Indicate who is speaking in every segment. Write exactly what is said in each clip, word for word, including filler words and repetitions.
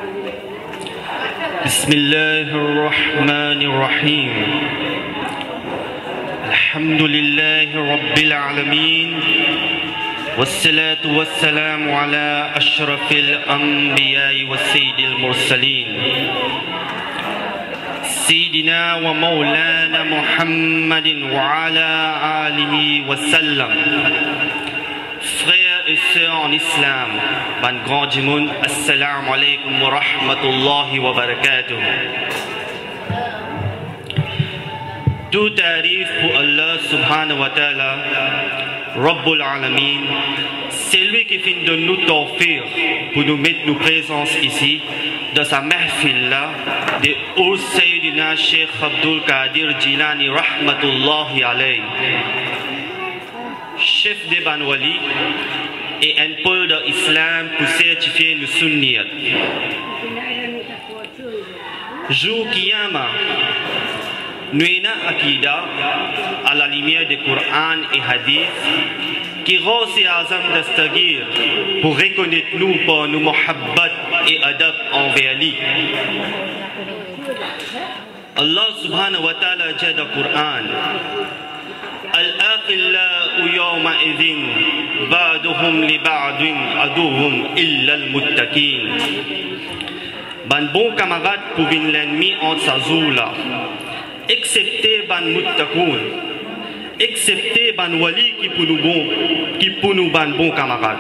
Speaker 1: Bismillahirrahmanirrahim. Alhamdulillahi Rabbil Alamin. Wassalatu wassalamu ala ashrafil anbiya'i wa sayyidil mursalin Sayyidina wa maulana Muhammadin wa ala alihi wa sallam. Frères et sœurs en islam, ban grand jimoun, assalamu alaikum wa rahmatullahi wa barakatuh. Tout tarif pour Allah subhanahu wa ta'ala, Rabbul Alamin, c'est lui qui finit de nous tawfir pour nous mettre nos présences ici, dans sa mahfil là, de Urs Sayyidina Sheikh Abdul Qadir Jilani rahmatullahi alayhi, chef des Banwali et un pôle de l'islam pour certifier le sunniyat. Jour Kiyama, nous avons akida à la lumière du Coran et Hadith qui rend ces azam d'astagir pour reconnaître nous par nos muhabbat et adab envers lui. Allah subhanahu wa ta'ala dit dans le Coran: Al-aqillau yawma idhin ba'duhum li ba'din aduhum illa al-muttaqin. Ban bon camarade pour l'ennemi entre sa zoula, excepté ban muttaqoun, excepté ban wali qui pour nous bon, qui pour nous ban bon camarade.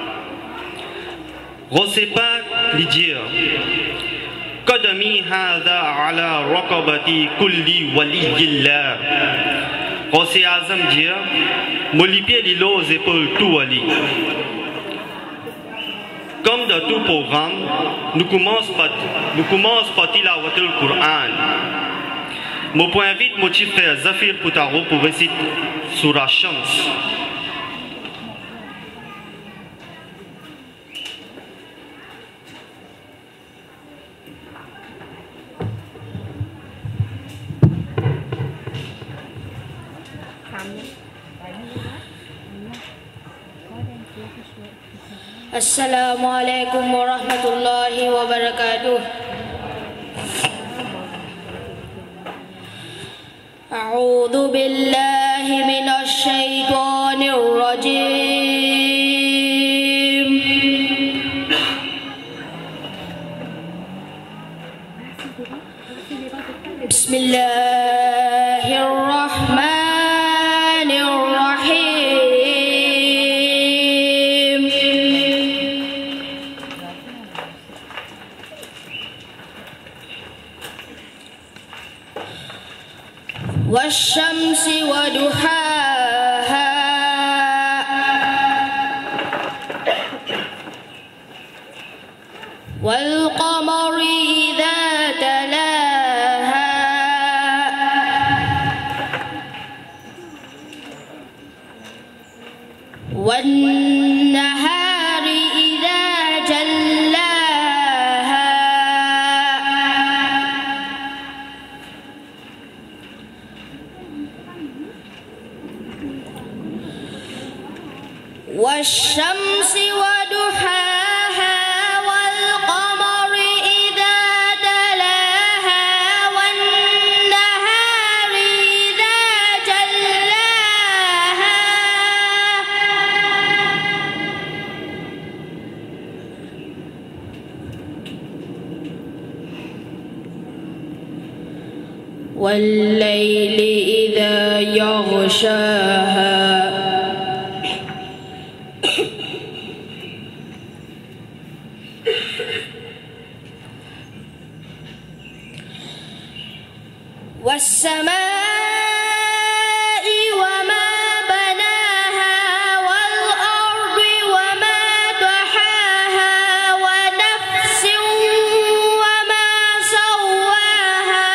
Speaker 1: Rosez pas lui dire Qadami hadha ala raqabati kulli waliyillah. Rosez azam dire mon pied li aux épaules tout wali. Comme dans tout programme, nous commençons par nous commençons par tilawatul le Coran. Mon point invite mon petit frère Zafir Puttaroo pour réciter Surah Shams.
Speaker 2: Assalamu alaikum wa rahmatullahi wa barakatuh. A'udhu billahi minash shaitanir rajim. Bismillahirrahmanir rahim. Wasyamsi wa duhaha wal qamari idza talaha wan nahari idza jallaha والشمس وضحاها والقمر إذا تلاها والنهار إذا جلاها والليل إذا يغشاها والسماء وما بناها والأرض وما طحاها ونفس وما سواها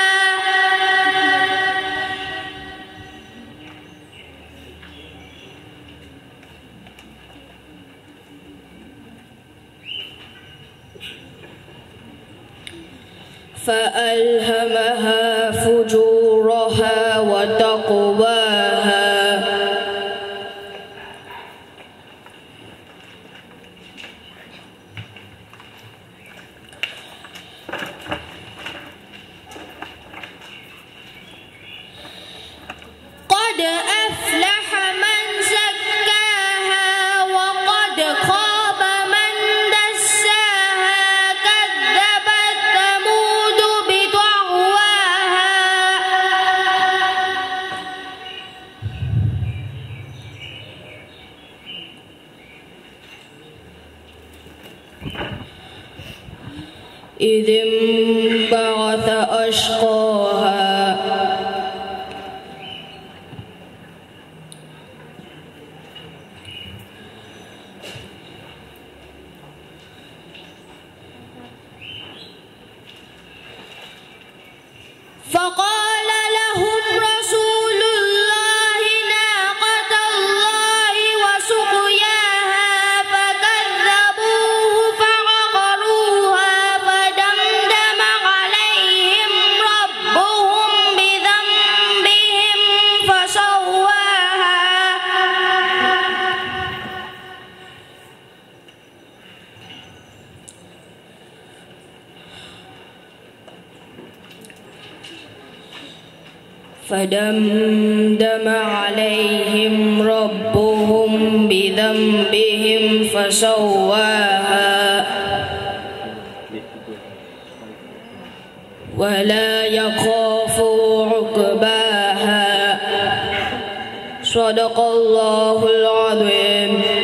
Speaker 2: فألهمها فجورها وتقواها إذ انبعث أشقاها فقال لهم رسول الله ناقة الله وسقياها فكذبوه فعقروها فدمدم عليهم ربهم بذنبهم فسواها فدمدم عليهم ربهم بذنبهم فسواها ولا يخاف عقباها صدق الله العظيم.